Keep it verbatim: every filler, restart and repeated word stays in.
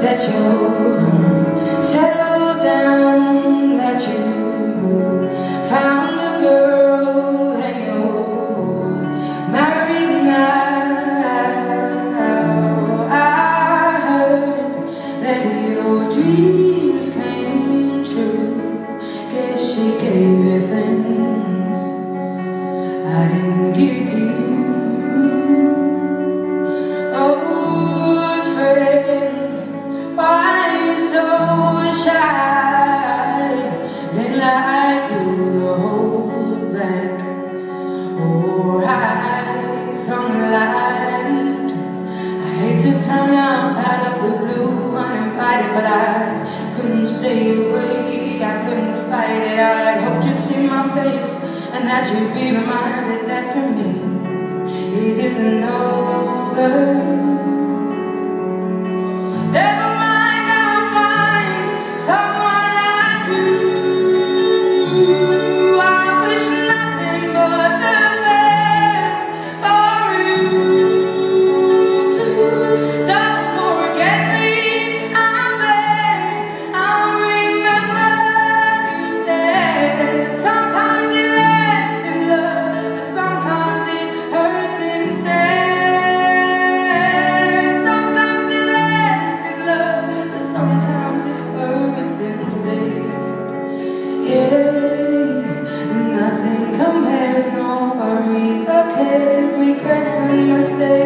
that you're settled down, that you found a girl and you're married now. I heard that your dreams came true, 'cause she gave you things I didn't give to you. Old friend, why you so shy? Been like you to hold back or hide from the light. I hate to turn up out of the blue uninvited, but I couldn't stay away, I couldn't fight it. I hoped you'd see my face and that you'd be reminded that for me it isn't over. Never mind, I'll find someone like you. I wish nothing but the best for you too. Don't forget me, I beg. I'll remember you said sometimes it lasts in love, but sometimes it hurts instead. Sometimes it lasts in love, but sometimes it hurts instead. Yeah, nothing compares, no worries or cares, regrets and mistakes.